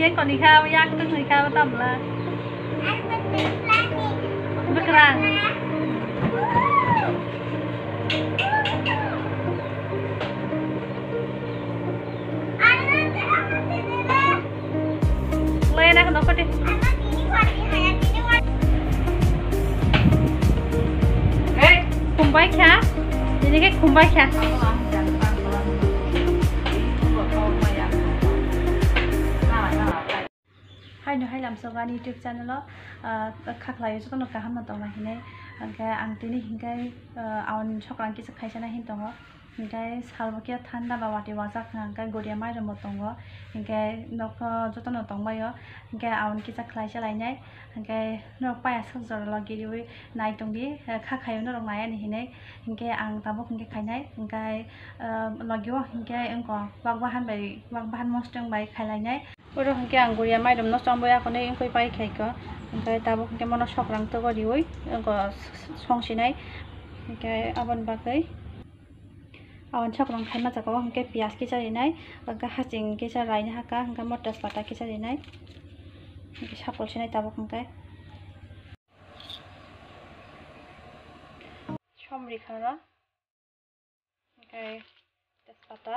nhiên còn đi khao yak tức người khao tầm là bức răng lên đây nó có đi kumbai kya ini ke kumbai kya hai no hai lam so gani YouTube channel lo khak lai so no ka ham to ma hine angka ang tini hingkai awan chokrang ki sakai sana hin tongo hingkai salbakia thanda ba wati wajak angka goria mai ro tongo hingkai nok joto no tongba yo hingkai awan ki sakai salai nai hingkai no pa sak jor lo giri nai tongdi khakai no rong nai ani hine hingkai ang tabok hingkai khainai hingkai logyo hingkai angko wagbahan mosteng bai khailai nai oro hingkai ang goria mai dom no chomboya kone ingkoi pai khaiko hingkai tabok hingkai mono sokrang to gori oi angko songsinai hingkai aban bakai awan sokrang khaima jako hingkai pias ki charinai hingkai haching ki charai haka hingkai motas pata ki charinai hingkai sapol sinai tabok hingkai chomri khara hingkai tespata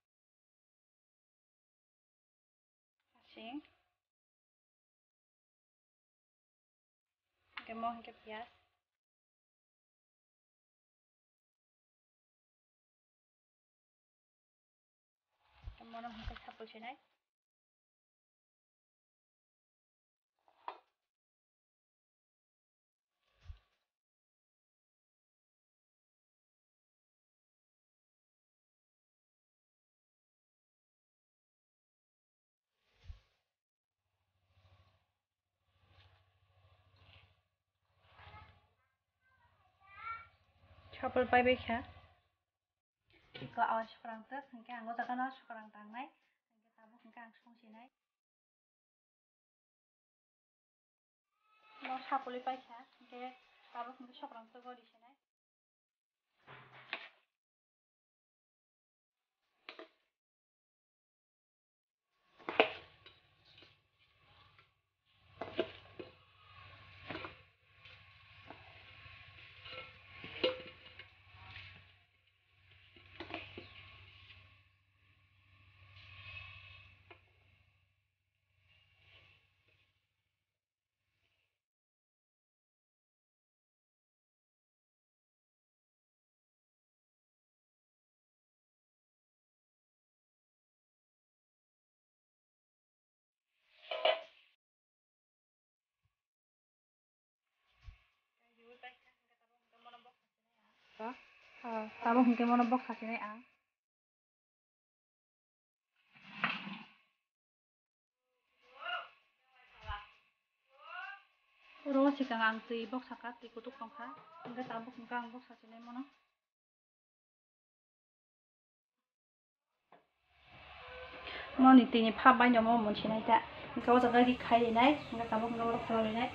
haching hingkai mo hingkai pias mono hingkai sapol sinai sapol pai bai kha iko awan sokrang to hingkai ang jaka no sokrang tangnai hingkai tabok hingkai ang songsinai no sapoli pai kha hingkai tabok hingkai sokrang to gori sinai tabok hingkai mono box sasinai ang oro sikang ang tui box saka tui kutuk tongkha hingkai tabok hingkai ang box sasinai mono moni tini phap bai no mo monsinai ta hingkai o jaga ri khairinai hingkai tabok hingkai oro khalarinai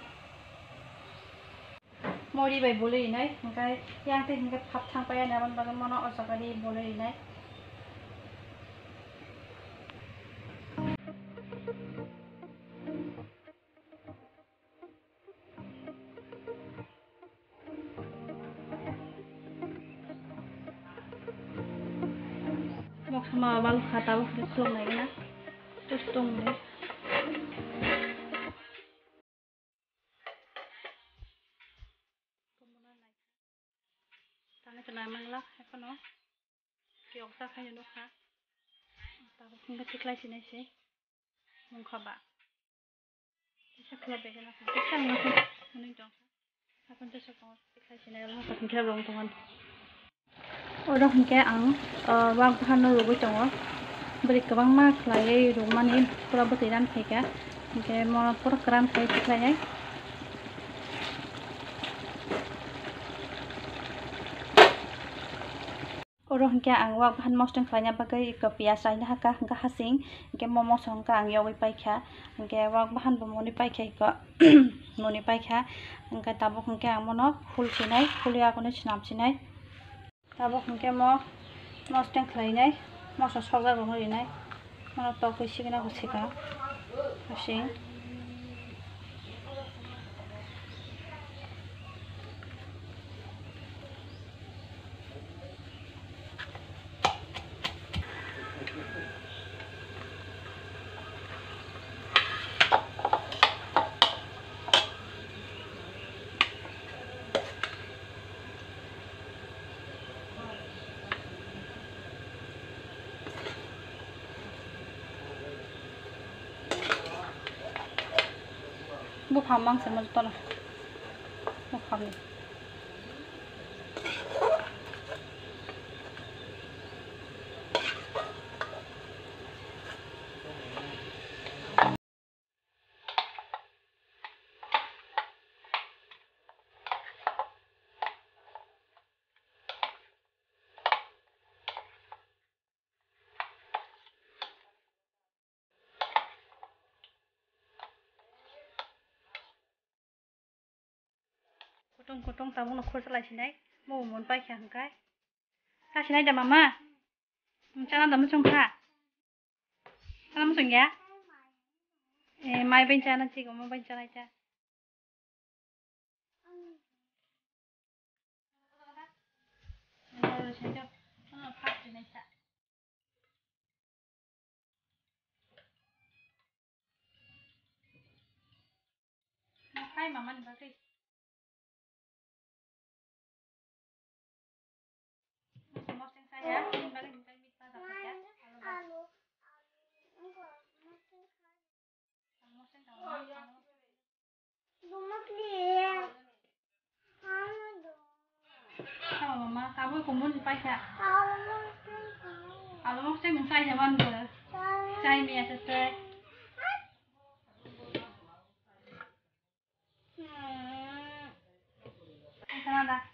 mori bai boleirinai hingkai yang te hingkai phap thangpai ani aban bagan mono o jaga ri boleirinai box ma bal khata tabok tung nai na tung nai Kena manglah apa no? Kiok sa kaya no ka? Tapos kung katiklay sinay mong kaba. Isa klabe ka na ka. Isa nga ko. Ano yung tong? Tapos sa kung katiklay sinay lang sa kung rong tongan. Oro hingke ang wag bahano rogo tongo. Balik kabang mak lay rumah ni pura butiran kaya. Hingke mo pura keram kaya tiklay. Oro hingke ang wag bahan mosteng khlanya bagai iko pias raina haka hingka hasing hingke momo songka ang yogi paikha hingke wag bahan bomoni paikha iko moni paikha hingke tabok hingke ang mono phul sinai phulya kono snap sinai tabok hingke mo mosteng khlainai moso sorga gomori nai mono tok sigina gusika Kasih. Bu pamang sama tu lah. Bu pam ni. Kutong tabung nak kurus lagi sini, mau mun pai kian kai. Kasih sini dah mama. Macam mana macam kah? Macam macam ya? Mai bencana nanti, kamu bencana aja. Kalau saya tu, pas ni sah. Hai mama ni berarti. Semua saya, ini bagi kita minta dapat ya. Sama mama, kamu kumpul di pasar. Kalau mau saya minta jawaban tu. Saya biasa saya. Sana dah.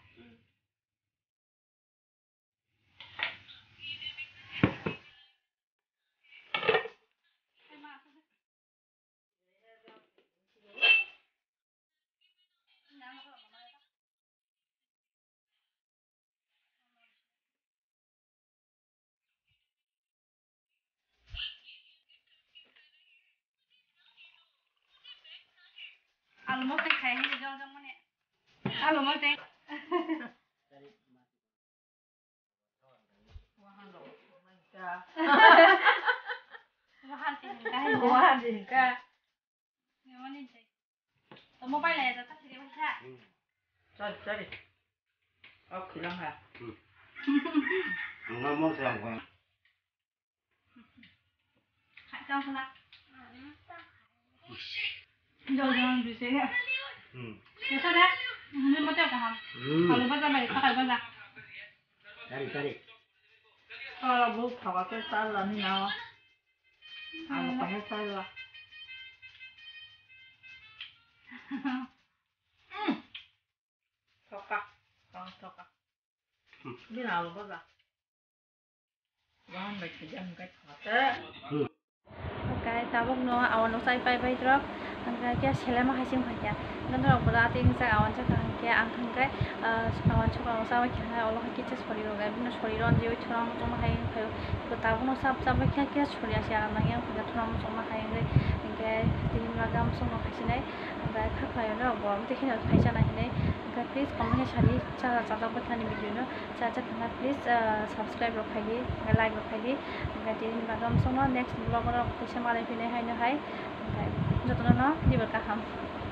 Kalau mau saya kayak ni jauh-jauh mana? Kalau mau saya. Wah, jika. Yang mana ni? Kamu balik dah tak sih macam? Cari. Oh, hilang ha. Enggak mau siapa? Jangan sana. Jauh-jauh di sini. Biasa dah. Ini macam apa? Kalau macam mana? Tak ada macam. Cari. Kalau bu, kalau saya salah ni nawa. Aku pakai salah. Toka. Ini nawa apa? Bahan baik saja mungkin kata. Okay, tabuk no awan no sai pai drop. Angka kia selama hasim kaya. Nanti orang berarti ini saya awan cakap kia angka kai awan cakap no sama kia Allah kita sorry lo kan. Bina sorry lo anjir curang macam mana kayu. Kita tabuk no sab kia sorry asyik alam yang kita curang macam mana kayu. Angka tim lagam semua kasih naik. Angka kak kayu no boram tu kena kasih naik naik. Angka please komen cari cara buat ni video no. Cara kena please subscribe lo kayu, like lo kayu. Angka tim lagam semua next vlog lo kasih malam ini hai no hai. Jatuh no di berkaham.